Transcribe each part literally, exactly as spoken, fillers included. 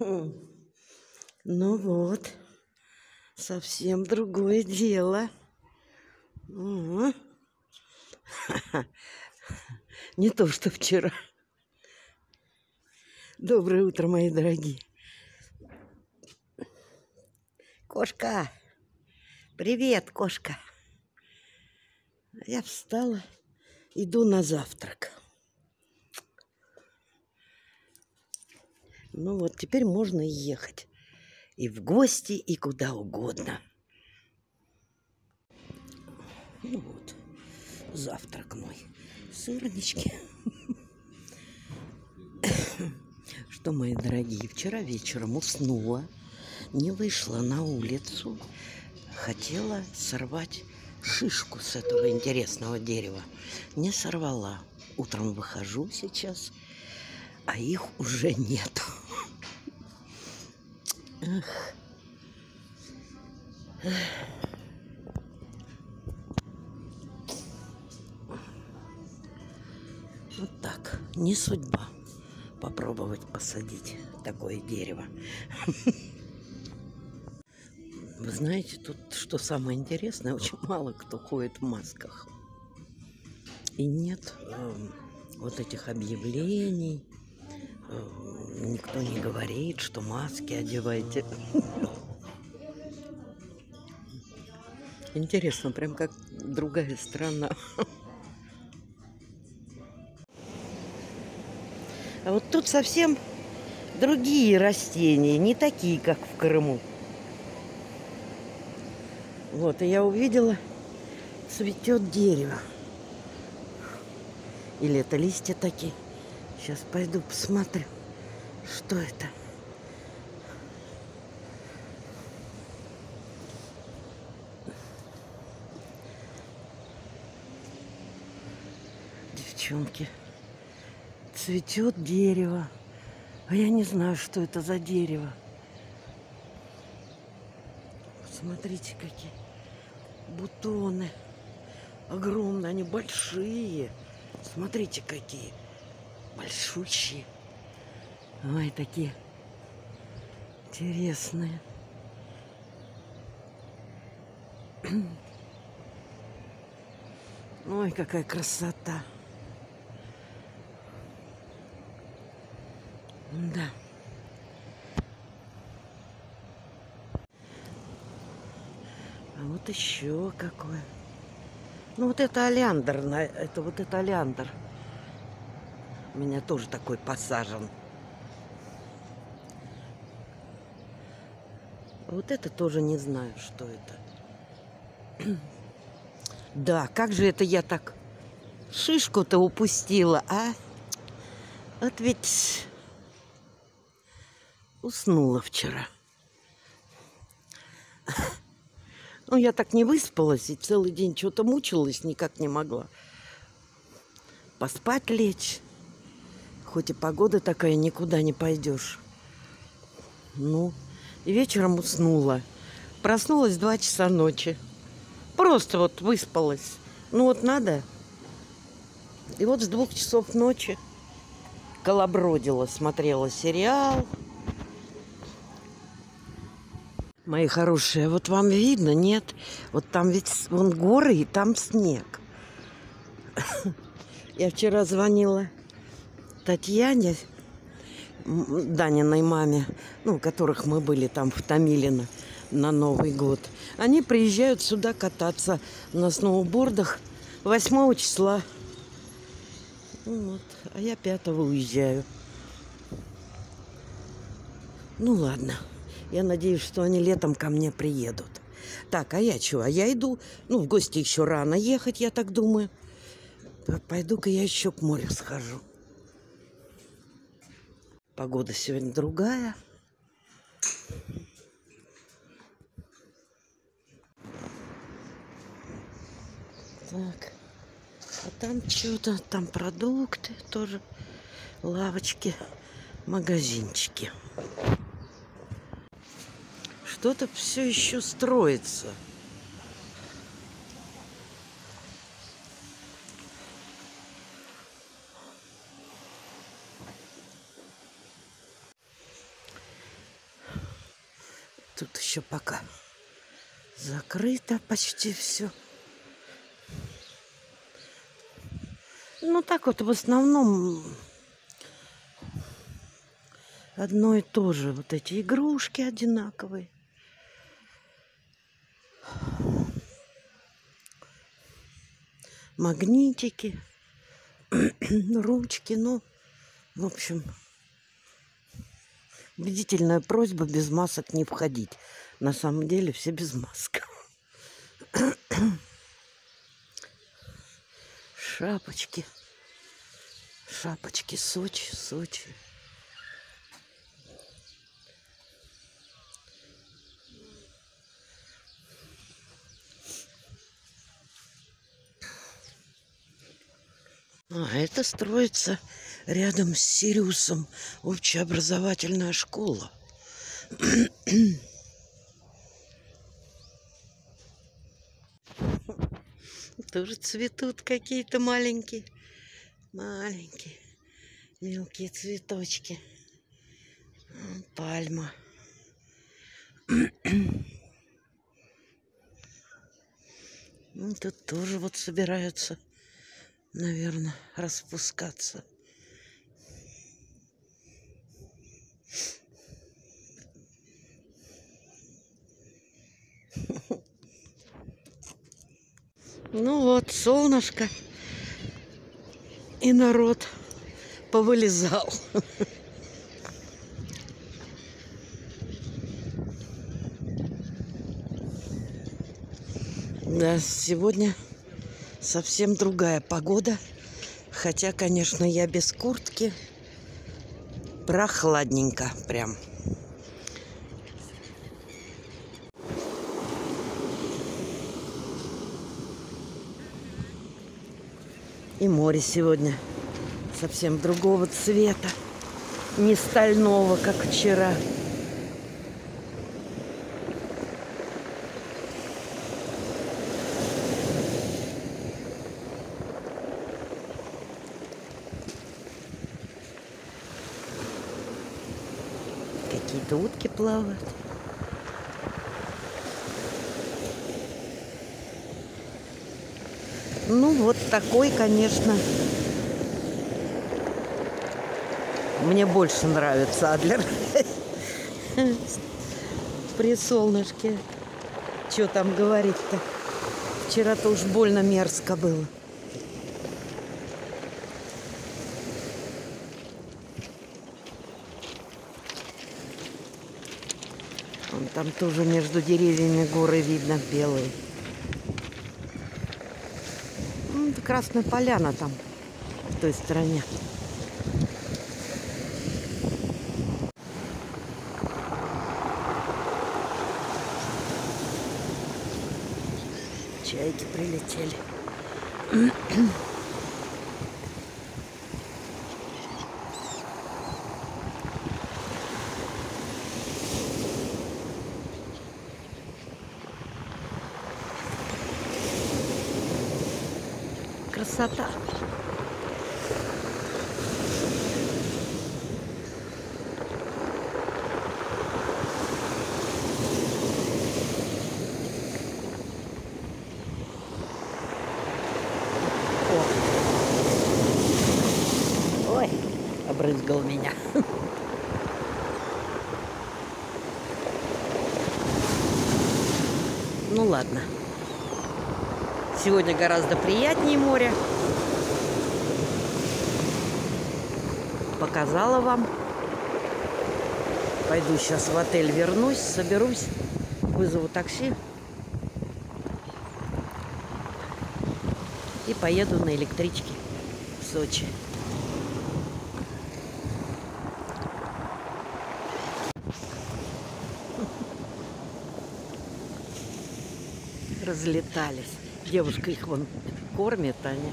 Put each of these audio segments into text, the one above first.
Ну вот, совсем другое дело. Угу. Не то, что вчера. Доброе утро, мои дорогие. Кошка! Привет, кошка! Я встала, иду на завтрак. Ну вот, теперь можно ехать и в гости, и куда угодно. Ну вот, завтрак мой. Сырнички. Что, мои дорогие, вчера вечером уснула, не вышла на улицу, хотела сорвать шишку с этого интересного дерева. Не сорвала. Утром выхожу сейчас, а их уже нету. Эх. Вот так. Не судьба попробовать посадить такое дерево. Вы знаете, тут что самое интересное, очень мало кто ходит в масках. И нет э, вот этих объявлений. Э, никто не говорит, что маски одевайте. Интересно, прям как другая страна. А вот тут совсем другие растения, не такие, как в Крыму. Вот, и я увидела, цветет дерево. Или это листья такие. Сейчас пойду посмотрю, что это. Девчонки, цветет дерево. А я не знаю, что это за дерево. Смотрите, какие бутоны. Огромные, они большие. Смотрите, какие большущие. Ой, такие интересные. Ой, какая красота. Да. А вот еще какое. Ну, вот это олеандр. Это вот это олеандр. У меня тоже такой посажен. Вот это тоже не знаю, что это. Да, как же это я так шишку-то упустила, а? Вот ведь уснула вчера. Ну, я так не выспалась и целый день что-то мучилась, никак не могла поспать лечь. Хоть и погода такая, никуда не пойдешь. Ну, и вечером уснула. Проснулась в два часа ночи. Просто вот выспалась. Ну вот надо. И вот с двух часов ночи колобродила, смотрела сериал. Мои хорошие, вот вам видно, нет? Вот там ведь вон горы и там снег. Я вчера звонила Татьяне, Даниной маме, ну, у которых мы были там в Томилино на Новый год. Они приезжают сюда кататься на сноубордах восьмого числа. Вот. А я пятого уезжаю. Ну, ладно. Я надеюсь, что они летом ко мне приедут. Так, а я что? А я иду, ну, в гости еще рано ехать, я так думаю. Пойду-ка я еще к морю схожу. Погода сегодня другая. Так. А там что-то, там продукты тоже. Лавочки, магазинчики. Что-то все еще строится. Тут еще пока закрыто почти все. Ну так вот в основном одно и то же. Вот эти игрушки одинаковые. Магнитики, ручки, ну, в общем, убедительная просьба без масок не входить. На самом деле все без масок. Шапочки. Шапочки Сочи, Сочи. А это строится рядом с Сириусом общеобразовательная школа. Тоже цветут какие-то маленькие, маленькие, мелкие цветочки. Пальма. Ну, тут тоже вот собираются, наверное, распускаться. Ну вот, солнышко. И народ повылезал. Да, сегодня совсем другая погода. Хотя, конечно, я без куртки. Прохладненько прям. И море сегодня совсем другого цвета. Не стального, как вчера. Какие-то утки плавают. Ну, вот такой, конечно, мне больше нравится Адлер. При солнышке. Что там говорить-то? Вчера-то уж больно мерзко было. Вон там тоже между деревьями горы видно белые. Ну, это Красная Поляна там, в той стороне. Чайки прилетели. Красота. Ой, обрызгал меня. Ну ладно. Сегодня гораздо приятнее море. Показала вам. Пойду сейчас в отель, вернусь, соберусь, вызову такси и поеду на электричке в Сочи. Разлетались. Девушка их вон кормит, они.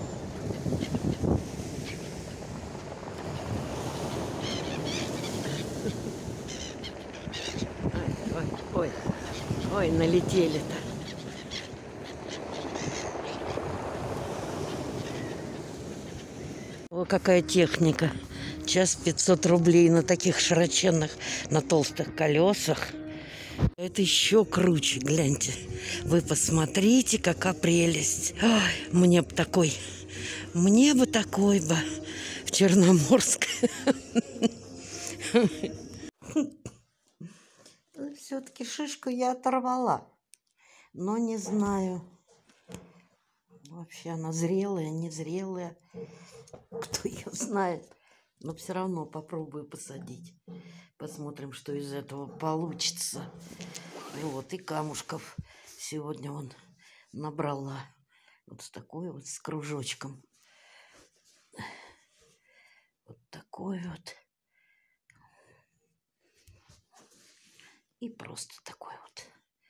Ой, ой, ой, налетели-то. О, какая техника. Час пятьсот рублей на таких широченных, на толстых колесах. Это еще круче, гляньте. Вы посмотрите, какая прелесть. Ой, мне бы такой, мне бы такой бы в Черноморск. Все-таки шишку я оторвала, но не знаю. Вообще она зрелая, незрелая. Кто ее знает. Но все равно попробую посадить. Посмотрим, что из этого получится. Вот, и камушков сегодня он набрала. Вот с такой вот, с кружочком. Вот такой вот. И просто такой вот.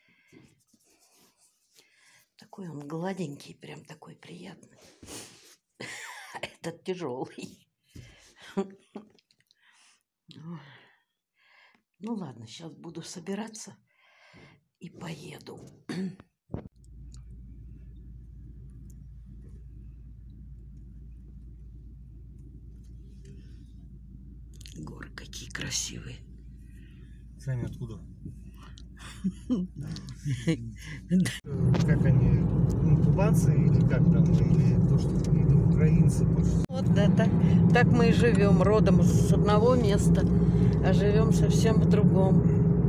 Такой он гладенький, прям такой приятный. Этот тяжелый. Ну ладно, сейчас буду собираться и поеду. Горы какие красивые. Сами откуда? Как они, ну, кубанцы или как там, или то, что или украинцы больше? Вот да, так, так мы и живем, родом с одного места, а живем совсем в другом.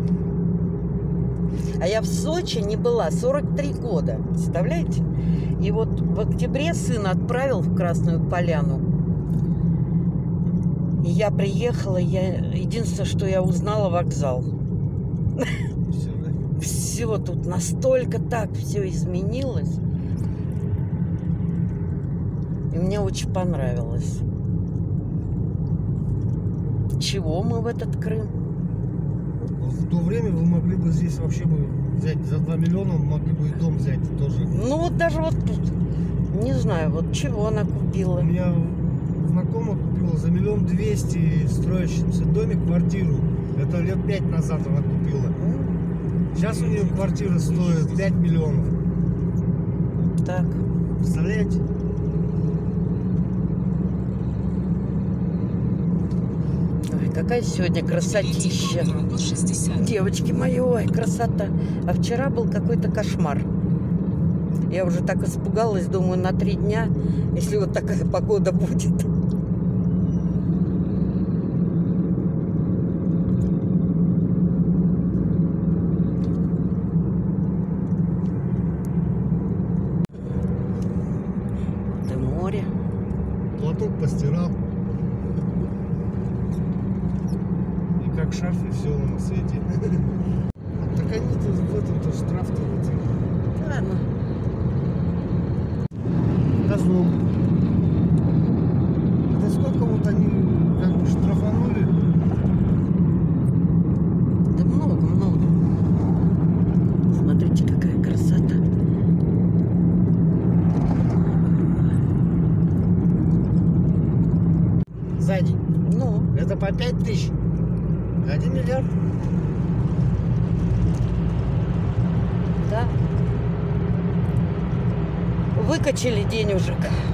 А я в Сочи не была сорок три года, представляете? И вот в октябре сына отправил в Красную Поляну. И я приехала, я единственное, что я узнала, вокзал. Все, да? Все тут настолько так все изменилось. И мне очень понравилось. Чего мы в этот Крым? В то время вы могли бы здесь вообще бы взять за два миллиона, могли бы и дом взять тоже. Ну вот даже вот тут, не знаю, вот чего она купила. У меня знакомая купила за миллион двести строящийся домик, квартиру. Это лет пять назад она купила. Сейчас у нее квартира стоит пять миллионов. Так. Представляете? Ой, какая сегодня красотища. Девочки мои, ой, красота. А вчера был какой-то кошмар. Я уже так испугалась, думаю, на три дня, если вот такая погода будет. Это море. Платок постирал. И как шарф, и все на свете. Так они-то в этом-то штраф-то вот. Ладно. Козлом. Это сколько вот они как бы штрафанули? Да много-много. Смотрите, какая красота. Сзади. Ну, Это по пять тысяч. Один миллиард. да. Выкачали денежек.